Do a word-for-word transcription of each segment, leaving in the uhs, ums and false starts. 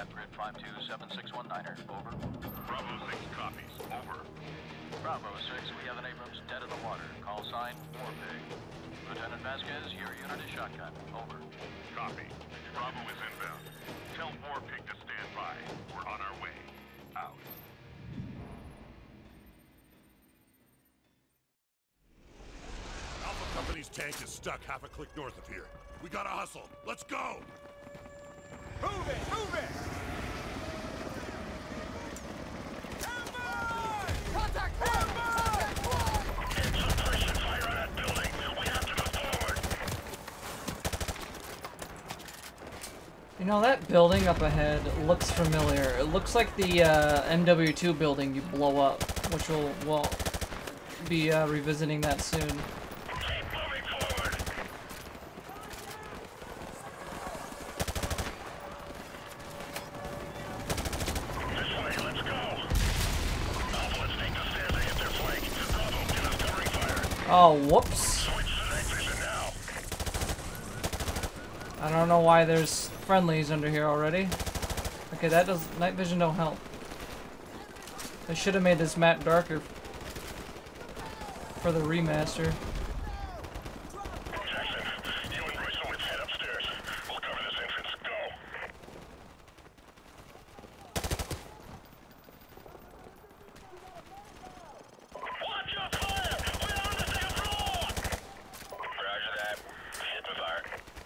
at grid five two seven six one niner. Over. Bravo six copies. Over. Bravo six, we have an Abrams dead in the water. Call sign, Warpig. Lieutenant Vasquez, your unit is shotgun. Over. Copy. Bravo is inbound. Tell Warpig to stand by. We're on our way. Out. Alpha Company's tank is stuck half a click north of here. We gotta hustle. Let's go! Move it! Move it! Contact! Contact! Get some precision fire on that building. We have to move forward. You know, that building up ahead looks familiar. It looks like the uh, M W two building you blow up, which we'll, we'll be uh, revisiting that soon. Keep moving forward. This way, let's go. Alpha, let's take the stairs and hit their flank. Bravo, give us covering fire. Oh, whoops. Switch to night vision now. I don't know why there's friendlies under here already. Okay, that does night vision don't help. I should have made this map darker for the remaster. Jackson, you and Royce head upstairs. We'll cover this entrance. Go. Watch your fire! We're on the second floor! Roger that. Hit the fire.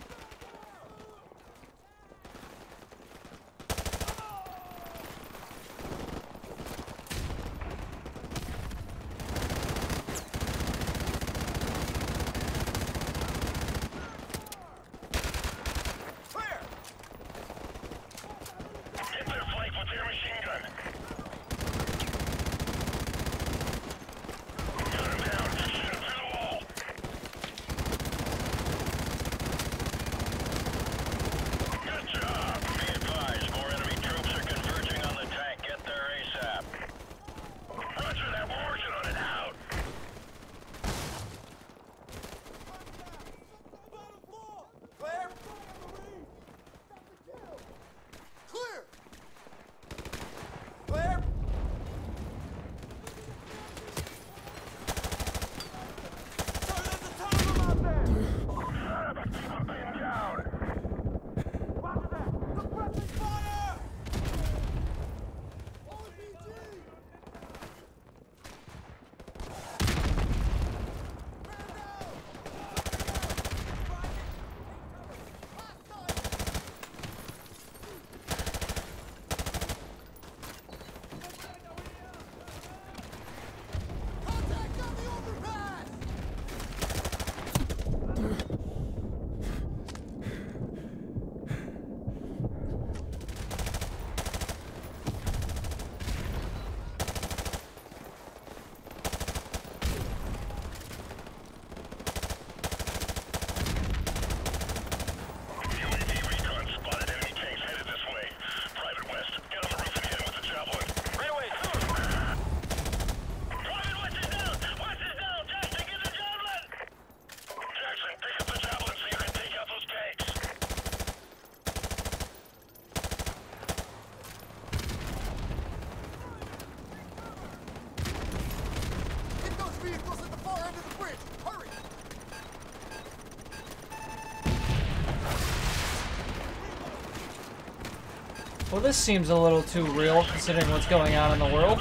Clear! Hit their flank with their machine gun. Gun him down. Shoot him through the wall. Good job. Be advised, more enemy troops are converging on the tank. Get there ASAP. Roger that. We're working on it. Out. Clear! Clear! Clear! Sir, there's a ton of them out there! Man down. Roger that! Suppressing fire! R P G! Contact on the overpass! U A V recon spotted enemy tanks headed this way. Private West, get on the roof and hit him with the javelin. Right away. Private West is down. West is down. Jackson, get the javelin. Jackson, pick up the javelin so you can take out those tanks. Get those vehicles at the far end of the bridge! Hurry! Well, this seems a little too real considering what's going on in the world.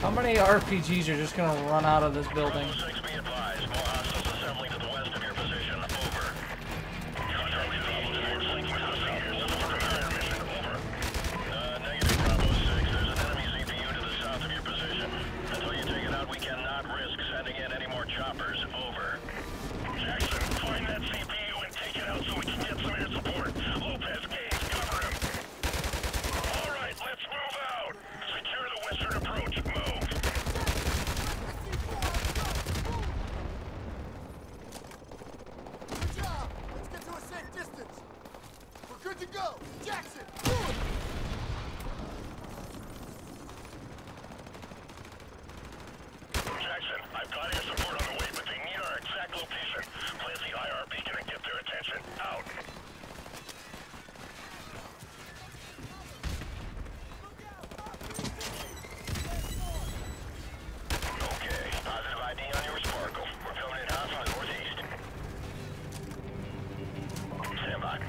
How many R P Gs are just gonna run out of this building? Bravo six, be advised. More hostiles assembling to the west of your position. Over. Contract with Bravo six, linking to the southwest of the repair mission. Over. Uh, negative, Bravo six. There's an enemy C P U to the south of your position. Until you take it out, we cannot risk sending in any more choppers. Over. Jackson, find that C P U and take it out so we can get some air support. Lopez, Gaines, cover him. All right, let's move out. Secure the western approach. Move. Good job! Let's get to a safe distance! We're good to go! Jackson, do it! Jackson, I've got air support on the way, but they need our exact location. Plant the I R beacon and get their attention. Out. Okay, positive I D on your Sparkle. We're coming in hot from the northeast. Stand by.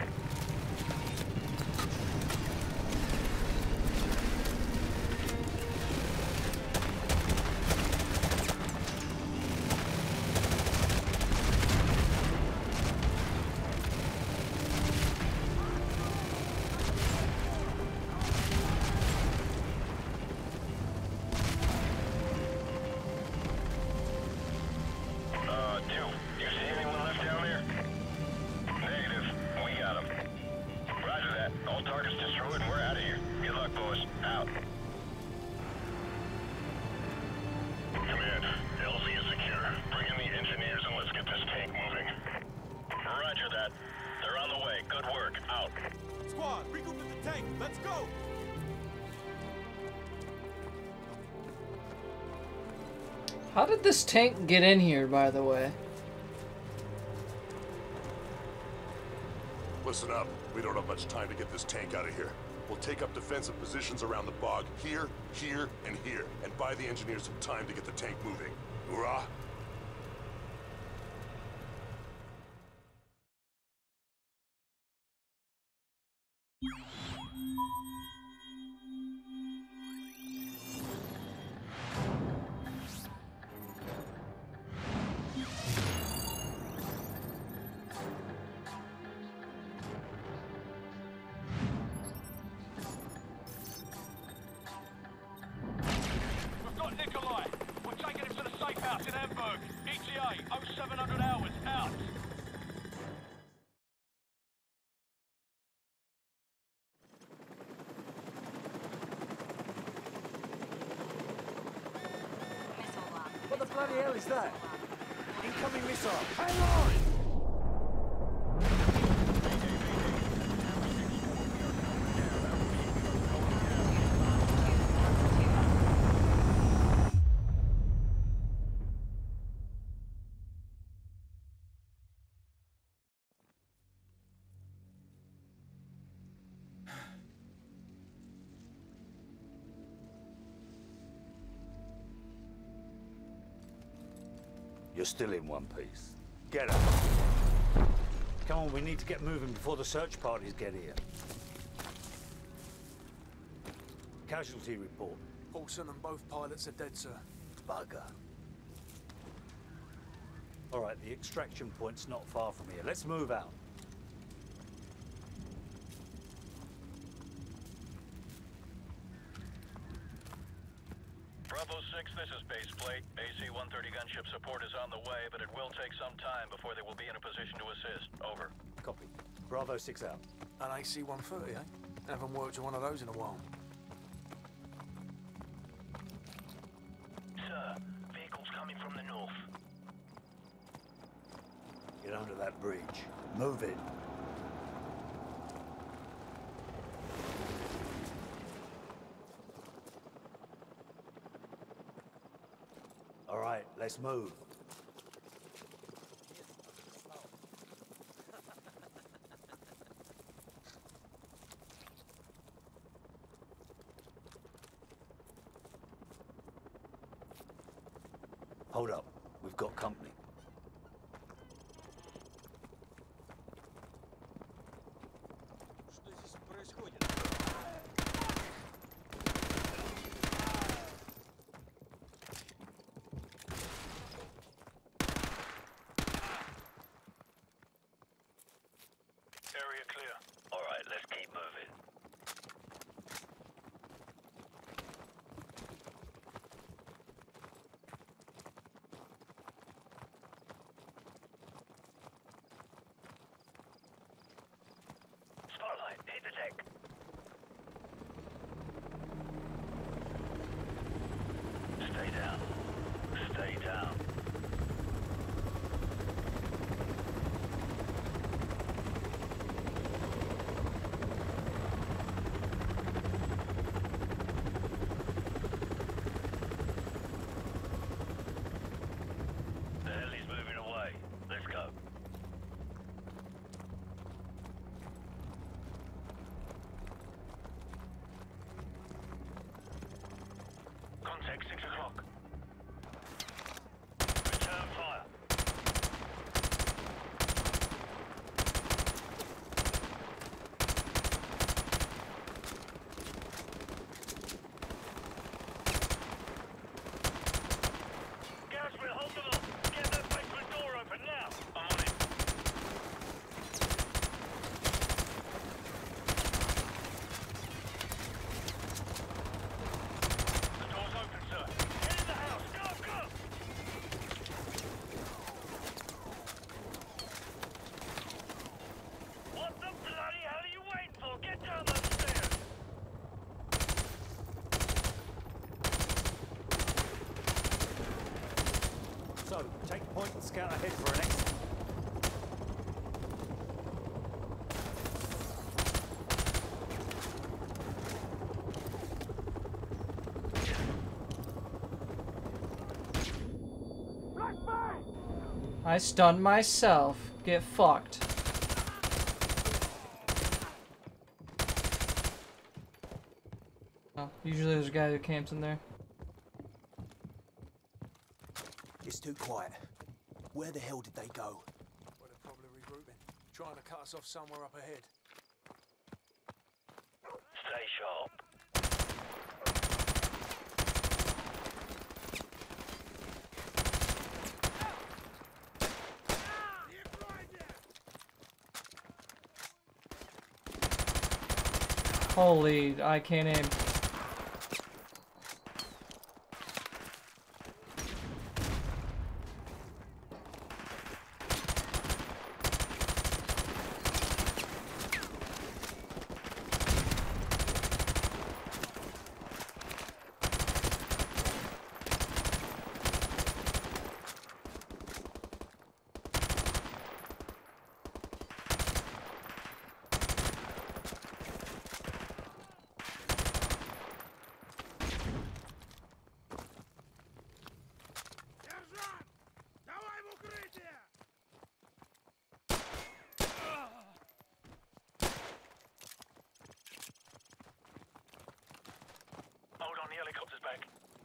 Uh, two. You see anyone left down there? Negative. We got them. Roger that. All targets destroyed and we're out of here. Good luck, boys. Out. Command, L Z is secure. Bring in the engineers and let's get this tank moving. Roger that. They're on the way. Good work. Out. Squad, regroup at the tank! Let's go! How did this tank get in here, by the way? Listen up. We don't have much time to get this tank out of here. We'll take up defensive positions around the bog, here, here, and here, and buy the engineers some time to get the tank moving. Hoorah! We've got Nikolai. We're taking him to the safe house in Hamburg. E T A, oh seven hundred hours, out. What the bloody hell is that? Incoming missile! Hang on! You're still in one piece. Get up. Come on, we need to get moving before the search parties get here. Casualty report. Paulson and both pilots are dead, sir. Bugger. All right, the extraction point's not far from here. Let's move out. Bravo six, this is base plate. A C one thirty gunship support is on the way, but it will take some time before they will be in a position to assist. Over. Copy. Bravo six out. An A C one thirty, eh? Haven't worked on one of those in a while. Sir, vehicles coming from the north. Get under that bridge. Move it. All right, let's move. Hold up. We've got company. down. Stay down. The heli's moving away. Let's go. Contact six o'clock. Return fire. Garrison, hold them up. Get that basement door open now. I'm on it. The door's open, sir. Get in the house. Go, go! What the bloody hell are you waiting for? Get down those stairs! So, take point and scout ahead for an exit. I stunned myself. Get fucked. Oh, usually there's a guy who camps in there. It's too quiet. Where the hell did they go? Well, they're probably regrouping, trying to cut us off somewhere up ahead. Stay sharp. Holy, I can't aim. Hold on, the helicopter's back.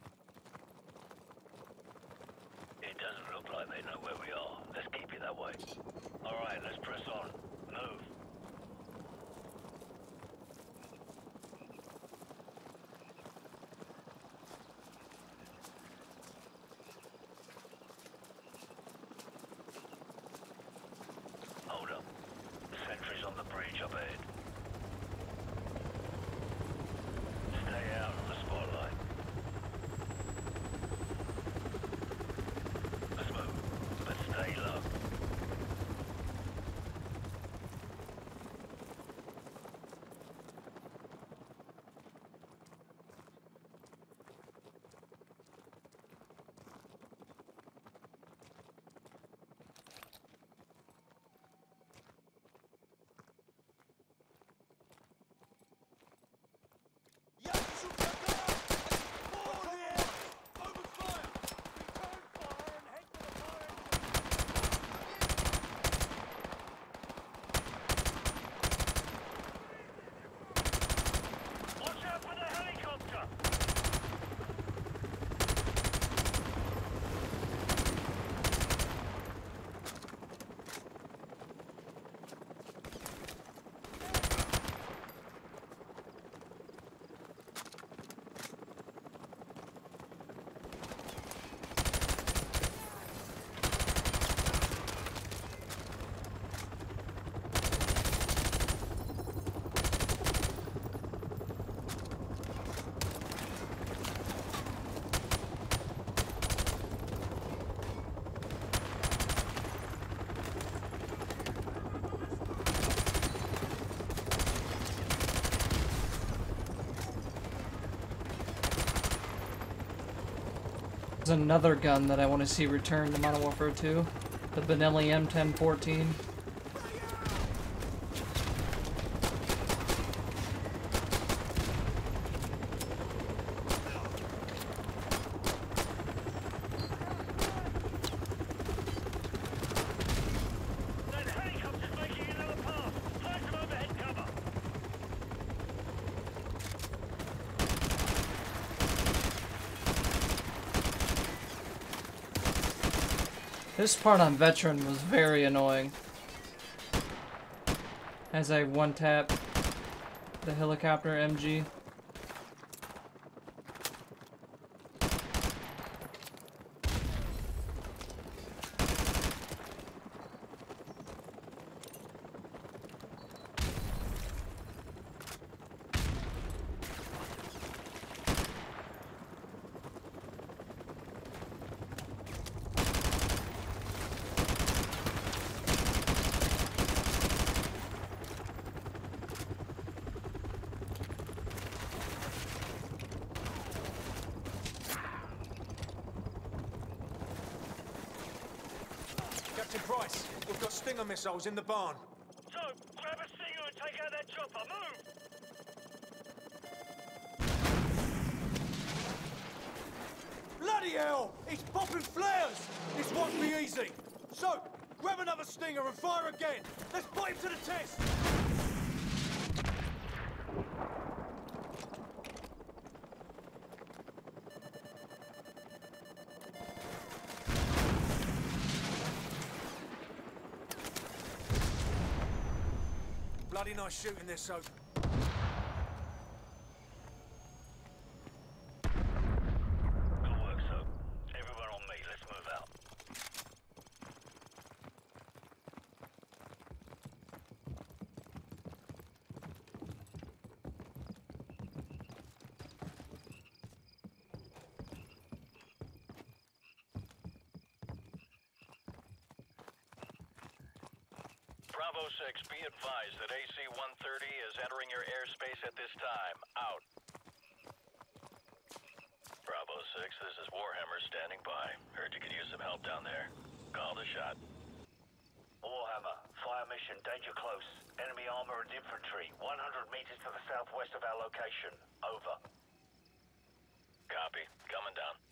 It doesn't look like they know where we are. Let's keep it that way. All right, let's press on. Move. Hold up. Sentries on the bridge up ahead. Stay out of the spotlight. Let's move, but stay low. There's another gun that I want to see return to Modern Warfare two. The Benelli M ten fourteen. That helicopter's making another pass. Find some overhead cover. This part on Veteran was very annoying. As I one-tap the helicopter M G. Captain Price, we've got Stinger missiles in the barn. So, grab a Stinger and take out that chopper. Move! Bloody hell! It's popping flares! This won't be easy. So, grab another Stinger and fire again. Let's put him to the test. Bloody nice shooting this, Soap. Good work, Soap. Everyone on me. Let's move out. Bravo six, be advised that A C one thirty is entering your airspace at this time. Out. Bravo six, this is Warhammer standing by. Heard you could use some help down there. Call the shot. Warhammer, fire mission, danger close. Enemy armor and infantry, one hundred meters to the southwest of our location. Over. Copy. Coming down.